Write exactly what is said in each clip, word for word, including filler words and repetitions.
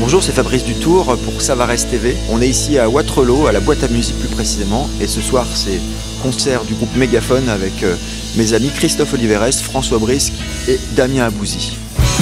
Bonjour, c'est Fabrice Dutour pour Savarez T V. On est ici à Waterloo, à la boîte à musique plus précisément. Et ce soir, c'est concert du groupe Mégaphone avec euh, mes amis Christophe Oliveres, François Brisque et Damien Abouzi.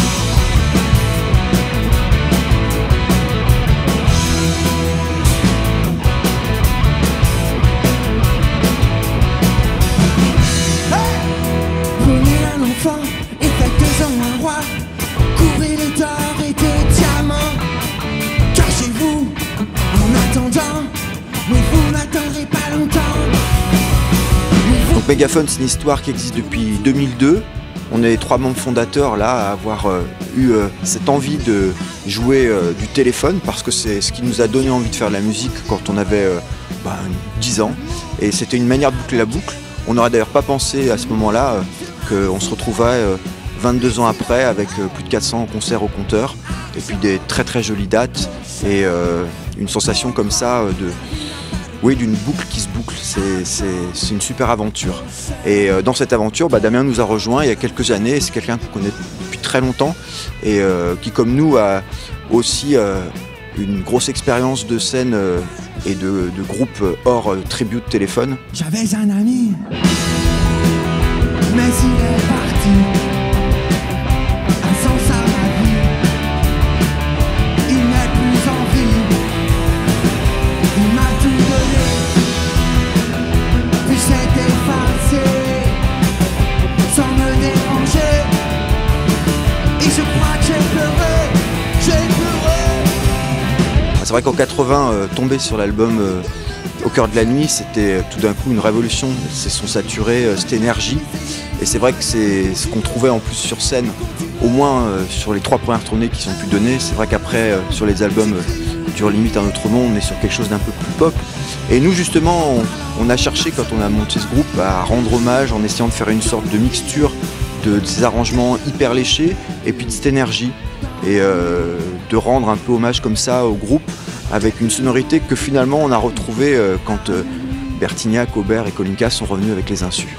Donc Mégaphone, c'est une histoire qui existe depuis deux mille deux. On est trois membres fondateurs là à avoir euh, eu euh, cette envie de jouer euh, du téléphone parce que c'est ce qui nous a donné envie de faire de la musique quand on avait euh, bah, dix ans. Et c'était une manière de boucler la boucle. On n'aurait d'ailleurs pas pensé à ce moment-là euh, qu'on se retrouverait euh, vingt-deux ans après avec euh, plus de quatre cents concerts au compteur et puis des très très jolies dates et euh, une sensation comme ça euh, de... Oui, d'une boucle qui se boucle, c'est une super aventure. Et euh, dans cette aventure, bah, Damien nous a rejoint il y a quelques années, c'est quelqu'un qu'on connaît depuis très longtemps et euh, qui, comme nous, a aussi euh, une grosse expérience de scène euh, et de, de groupe hors euh, tribute téléphone. J'avais un ami, mais il est parti. C'est vrai qu'en quatre-vingts, euh, tomber sur l'album euh, Au cœur de la nuit, c'était euh, tout d'un coup une révolution. C'est son saturé, euh, cette énergie. Et c'est vrai que c'est ce qu'on trouvait en plus sur scène, au moins euh, sur les trois premières tournées qui sont pu donner. C'est vrai qu'après, euh, sur les albums euh, Dure limite un autre monde, on est sur quelque chose d'un peu plus pop. Et nous, justement, on, on a cherché, quand on a monté ce groupe, à rendre hommage en essayant de faire une sorte de mixture de, de ces arrangements hyper léchés et puis de cette énergie. Et euh, de rendre un peu hommage comme ça au groupe avec une sonorité que finalement on a retrouvée euh, quand euh, Bertignac, Aubert et Kolinka sont revenus avec les Insus.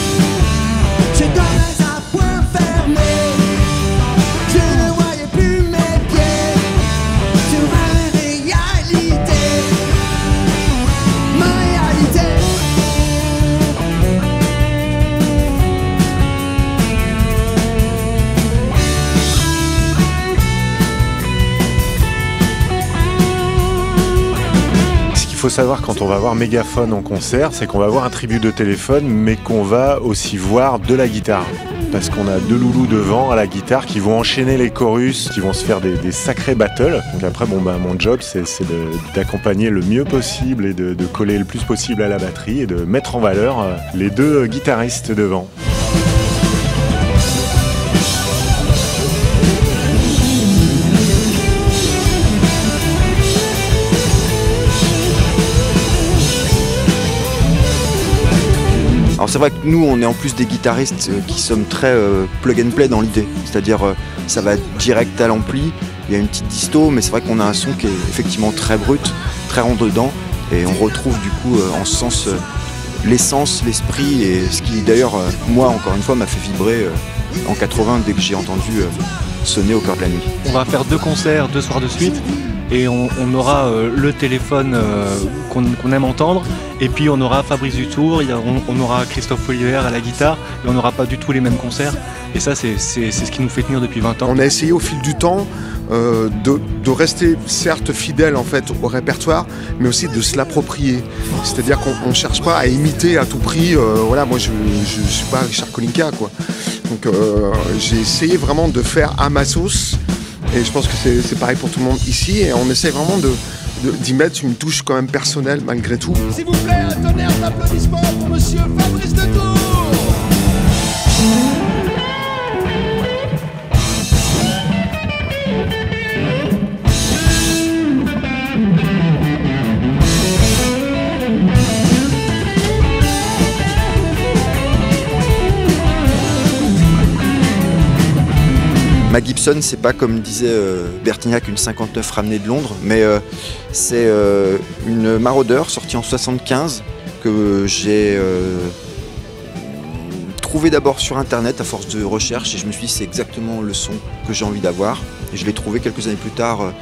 Il faut savoir quand on va voir Mégaphone en concert, c'est qu'on va voir un tribut de téléphone, mais qu'on va aussi voir de la guitare. Parce qu'on a deux loulous devant à la guitare qui vont enchaîner les chorus, qui vont se faire des, des sacrés battles. Donc après, bon, bah, mon job, c'est d'accompagner le mieux possible et de, de coller le plus possible à la batterie et de mettre en valeur les deux guitaristes devant. Alors c'est vrai que nous, on est en plus des guitaristes qui sommes très euh, plug and play dans l'idée. C'est-à-dire, euh, ça va direct à l'ampli, il y a une petite disto, mais c'est vrai qu'on a un son qui est effectivement très brut, très rentre-dedans, et on retrouve du coup euh, en ce sens euh, l'essence, l'esprit, et ce qui d'ailleurs, euh, moi encore une fois, m'a fait vibrer euh, en quatre-vingts dès que j'ai entendu euh, sonner Au cœur de la nuit. On va faire deux concerts, deux soirs de suite. Et on, on aura euh, le téléphone euh, qu'on qu'on aime entendre, et puis on aura Fabrice Dutour, il y a, on, on aura Christophe Oliveres à la guitare, et on n'aura pas du tout les mêmes concerts. Et ça, c'est ce qui nous fait tenir depuis vingt ans. On a essayé au fil du temps euh, de, de rester certes fidèle en fait au répertoire, mais aussi de se l'approprier. C'est-à-dire qu'on ne cherche pas à imiter à tout prix. Euh, voilà, moi je ne suis pas Richard Kolinka, quoi. Donc euh, j'ai essayé vraiment de faire à ma sauce. Et je pense que c'est pareil pour tout le monde ici, et on essaie vraiment de d'y mettre une touche quand même personnelle malgré tout. S'il vous plaît, un tonnerre d'applaudissements pour monsieur Fabrice Dutour. Ma Gibson, c'est pas comme disait euh, Bertignac une cinquante-neuf ramenée de Londres, mais euh, c'est euh, une Marauder sortie en soixante-quinze que j'ai euh, trouvé d'abord sur internet à force de recherche, et je me suis dit c'est exactement le son que j'ai envie d'avoir, et je l'ai trouvé quelques années plus tard euh,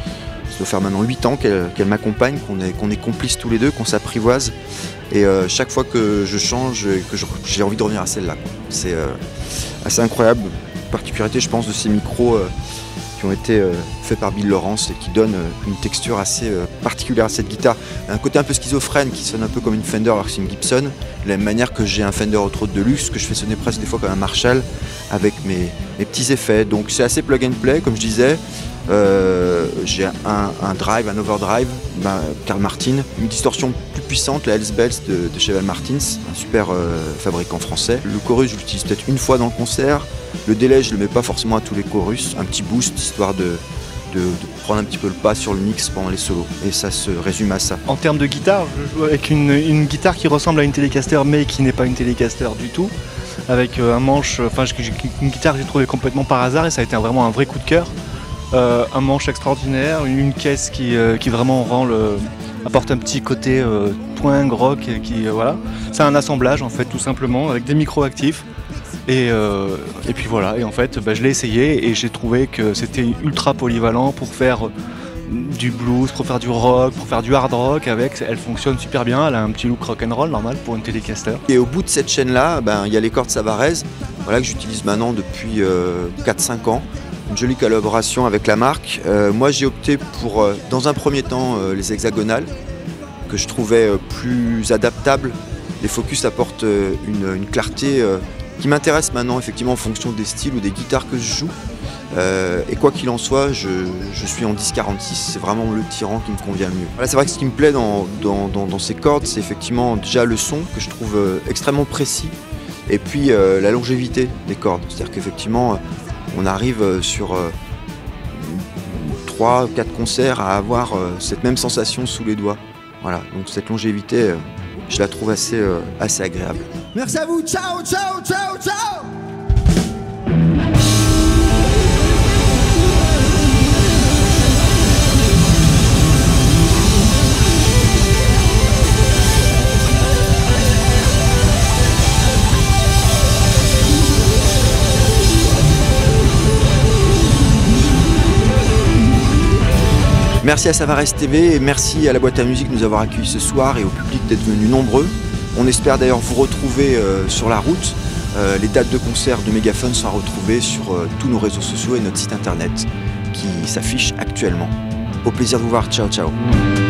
Ça doit faire maintenant huit ans qu'elle qu'elle m'accompagne, qu'on est, qu'on est complices tous les deux, qu'on s'apprivoise. Et euh, chaque fois que je change, que je- j'ai envie de revenir à celle-là. quoi. C'est euh, assez incroyable. Particularité, je pense, de ces micros euh, qui ont été euh, faits par Bill Lawrence et qui donnent euh, une texture assez euh, particulière à cette guitare. Un côté un peu schizophrène qui sonne un peu comme une Fender alors que c'est une Gibson. De la même manière que j'ai un Fender Outro de luxe que je fais sonner presque des fois comme un Marshall avec mes, mes petits effets. Donc c'est assez plug and play, comme je disais. Euh, j'ai un, un drive, un overdrive, ben, Carl Martin, une distorsion plus puissante, la Hells Bells de, de Cheval Martins, un super euh, fabricant français. Le chorus, je l'utilise peut-être une fois dans le concert. Le délai, je le mets pas forcément à tous les chorus, un petit boost histoire de, de, de prendre un petit peu le pas sur le mix pendant les solos. Et ça se résume à ça. En termes de guitare, je joue avec une, une guitare qui ressemble à une Telecaster mais qui n'est pas une Telecaster du tout. Avec euh, un manche, enfin j'ai- j'ai- une guitare que j'ai trouvée complètement par hasard et ça a été un- vraiment un vrai coup de cœur. Euh, un manche extraordinaire, une, une caisse qui, euh, qui vraiment rend le, apporte un petit côté euh, twang rock et qui euh, voilà. C'est un assemblage en fait tout simplement avec des micros actifs. Et, euh, et puis voilà, et en fait bah, je l'ai essayé et j'ai trouvé que c'était ultra polyvalent pour faire euh, du blues, pour faire du rock, pour faire du hard rock avec, elle fonctionne super bien, elle a un petit look rock'n'roll normal pour une Telecaster. Et au bout de cette chaîne-là, ben, il y a les cordes Savarez, voilà, que j'utilise maintenant depuis euh, quatre cinq ans. Une jolie collaboration avec la marque. Euh, moi j'ai opté pour, euh, dans un premier temps, euh, les hexagonales, que je trouvais euh, plus adaptables. Les Focus apportent euh, une, une clarté euh, qui m'intéresse maintenant effectivement en fonction des styles ou des guitares que je joue. Euh, et quoi qu'il en soit, je, je suis en dix quarante-six, c'est vraiment le tyran qui me convient le mieux. Voilà, c'est vrai que ce qui me plaît dans, dans, dans, dans ces cordes, c'est effectivement déjà le son que je trouve euh, extrêmement précis, et puis euh, la longévité des cordes. C'est-à-dire qu'effectivement, euh, on arrive euh, sur euh, trois quatre concerts à avoir euh, cette même sensation sous les doigts. Voilà, donc cette longévité, euh, je la trouve assez, euh, assez agréable. Merci à vous. Ciao, ciao, ciao, ciao. Merci à Savarez T V et merci à la boîte à musique de nous avoir accueillis ce soir et au public d'être venus nombreux. On espère d'ailleurs vous retrouver euh, sur la route. Euh, les dates de concert de Megaphone sont à retrouver sur euh, tous nos réseaux sociaux et notre site internet qui s'affiche actuellement. Au plaisir de vous voir, ciao ciao.